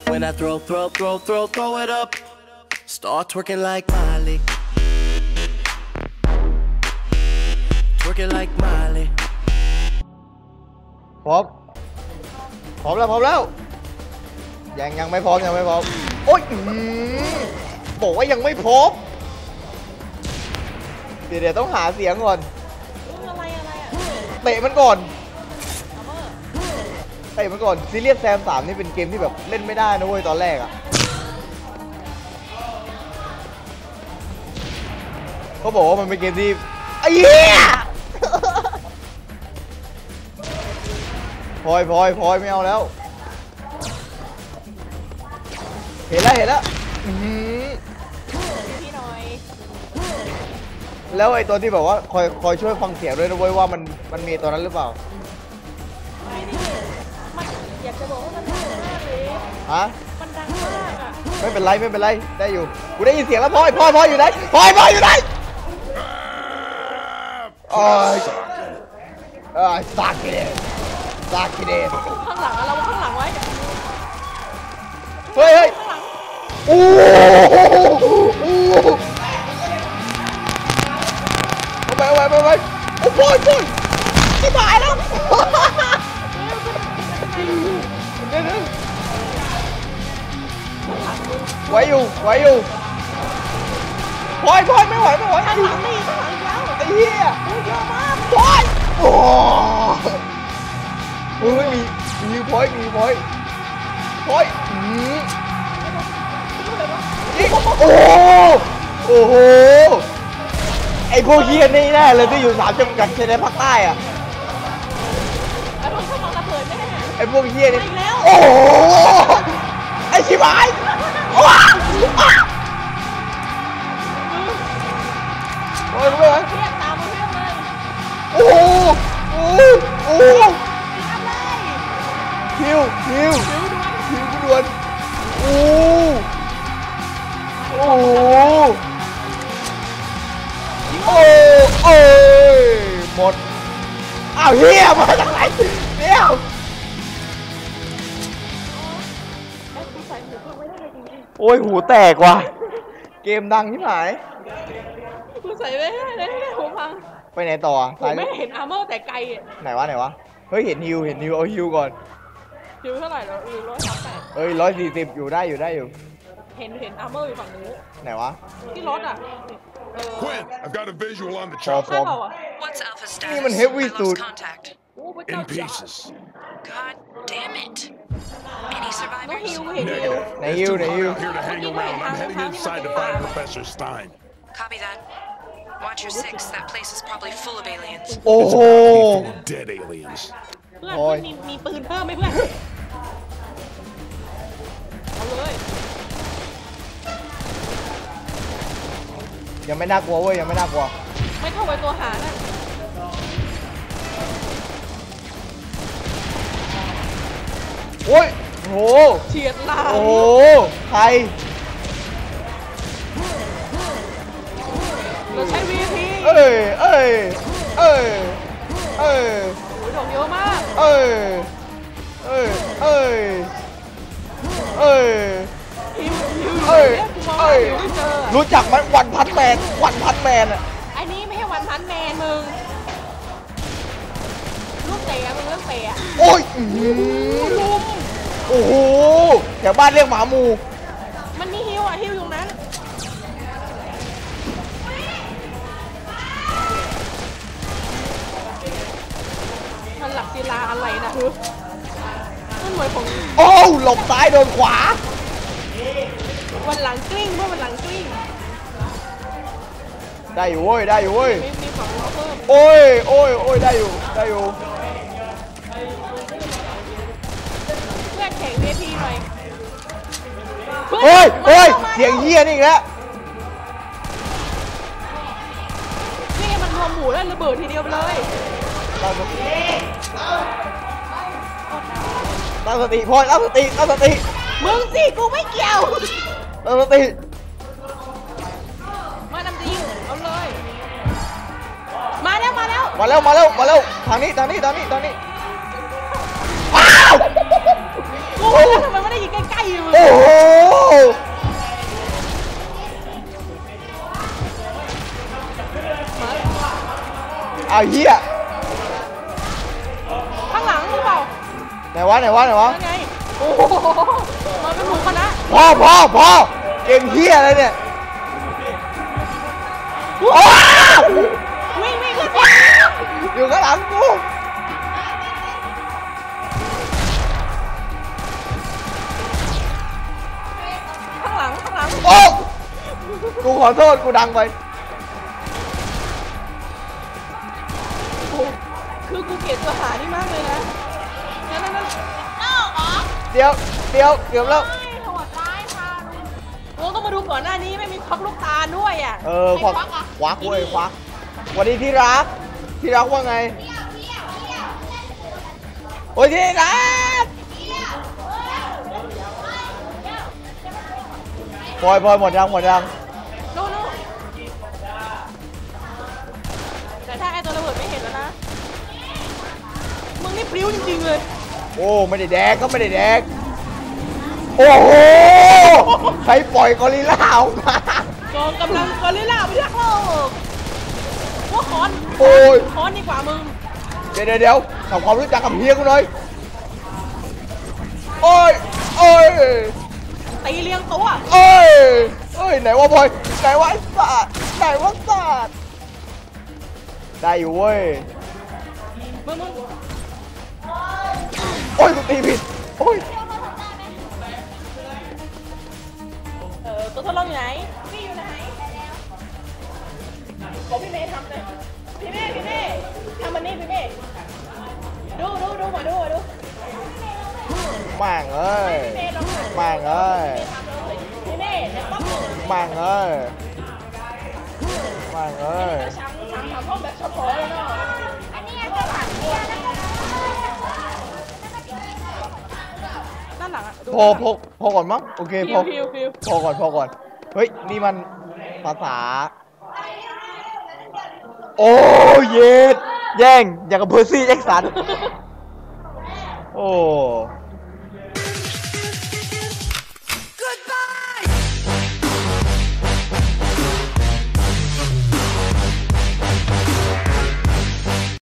when I throw it up. Start twerking like Miley. Twerking like Miley. พร้อมแล้วยังไม่พร้อมโอ๊ยบอกว่ายังไม่พร้อมเดี๋ยวต้องหาเสียงก่อนอะไรอ่ะเตะมันก่อนซีเรียสแซม3นี่เป็นเกมที่แบบเล่นไม่ได้นะเว้ยตอนแรกอะเขาบอกว่ามันเป็นเกมที่ไอ้เหี้ยพลอยไม่เอาแล้วเห็นแล้วพี่หน่อยแล้วไอ้ตัวที่แบบว่าคอยช่วยฟังเสียงด้วยนะเว้ยว่ามันมีตัวนั้นหรือเปล่ามันอยากจะบอกว่ามันดังมากเลยฮะมันดังมากอ่ะไม่เป็นไรได้อยู่กูได้ยินเสียงแล้วพลอยอยู่ไหนพลอยอยู่ไหนซากกิเดข้างหลังเราข้างหลังไว้เฮ้ยโอ้ไปโอ้โหที่หายแล้วไหวอยู่พลอยไม่ไหวข้างหลังนี่ข้างหลังอีกแล้วไอ้เหี้ยเยอะมากพลอยโอ้มีพลอยยิงโอ้โหไอ้พวกเฮียนี่แน่เลยที่อยู่3จังหวัดชายแดนภาคใต้อะไอ้พวกชอบมาระเบิดแน่ไอ้พวกเฮียนี่โอ้ไอ้ชิบหายโอ้ยเรียกตามมาเรื่องเลยโอ้ฮิวด่วนโอ้หมดอ้าวเฮียมาจากไหนเดี๋ยวโอ้ยหูแตกว่ะเกมดังที่ไหนกูใส่ไม่ได้เลยหูพังไปไหนต่อผมไม่เห็นอาร์เมอร์แต่ไกลไหนวะเฮ้ยเห็นฮิวเอาฮิวก่อนฮิวเท่าไหร่แล้ว138 เฮ้ย140อยู่ได้อยู่เห็นอาร์เมอร์อยู่ฝั่งนู้นไหนวะที่รถอ่ะ Quinn, I've got a visual on the chopper. What's Alpha status? นี่มัน heavy suit in pieces. God damn it. Any survivors? Negative. ไหนฮิว Here to hang around. I'm heading inside to find Professor Stein. Copy that. Watch your 6. That place is probably full of aliens. โอ้โห Dead aliens. เพื่อนมีปืนเพิ่มไหมเพื่อนเอาเลยยังไม่น่ากลัวเว้ยไม่เท่าไว้ตัวหาน่ะโอ้ยโหเฉียดลายโอ้ใครเราใช้ VIP โอ้ยดอกเยอะมากรู้จักไหมวันพันแมนอ่ะไอ้นี่ไม่ใช่วันพันแมนมึงลูกเตะมึงเรื่องเตะโอ้ยโอ้โหแถวบ้านเรียกหมามูมันมีฮิวอยู่นั้นมันหลักศิลาอะไรนะคือมันเหมือนของโอ้หลบซ้ายโดนขวาวันหลังกลิ้งวันหลังกลิ้งได้อยู่เว้ยมีฝั่งเราเพิ่มโอ้ยได้อยู่เพื่อนแข่ง VIP หน่อยเฮ้ยเสียงเฮียนี่อีกแล้วนี่มันรวมหมู่แล้วระเบิดทีเดียวเลยตั้งสติพอตั้งสติมึงสิกูไม่เกี่ยวตั้งสติมาทำจริงเอาเลยมาแล้วทางนี้ว้าวกูว่าแล้วทำไมไม่ได้ยิงใกล้ๆมึงโอ้โหเอาเหี้ยข้างหลังหรือเปล่าไหนวะนั่นไงโอ้โหมาเป็นหมู่คณะพอเกมเหี้ยอะไรเนี่ยอ้าววิ่งขึ้นอยู่ข้างหลังกูข้างหลังโอ้กูขอโทษกูดังไปคือกูเกลียดตัวหานี่มากเลยนะนั่นเดี๋ยวเกือบแล้วโหดร้ายค่ะเราต้องมาดูก่อนหน้านี้ไม่มีควักลูกตาด้วยอ่ะควักเว้ยควักวันนี้ที่รักว่าไงโอ้ยที่รักพลอยหมดยังนู่นแต่ถ้าไอ้ตัวระเบิดไม่เห็นแล้วนะมึงนี่พริ้วจริงๆเลยโอ้ไม่ได้แดกโอ้โหใครปล่อยกอริลลาออกมากองกำลังกอริลลาไปทักโลกว่าค้อนดีกว่ามึงเดี๋ยวทำความรู้จักกับเฮียกูหน่อยโอ้ยตีเลี้ยงตัวเอ้ยไหนวะบอยไหนวะไอ้สัตว์ได้อยู่เว้ยมึงโอ้ยกูตีผิดโอ้ยตัวทดลองอยู่ไหนพี่อยู่ไหนบอกพี่เมย์ทำเลยพี่เมย์ทำมันนี่พี่เมย์ดูมาดูแม่งเอ้ยพี่เมย์ลองดูแม่งเอ้ยพี่เมย์เดี๋ยวปั๊บแม่งเอ้ยแม่งเอ้ยช้างทำห้องแบบเฉพาะเลยเนาะอันนี้ยังจะหลังเดียวนะด้านหลังอ่ะพอก่อนมั้งโอเคพอฟิวพอก่อนเฮ้ยนี่มันภาษาโอ้เย็ดแย่งอย่างกับเพอร์ซี่แจ็คสันโอ้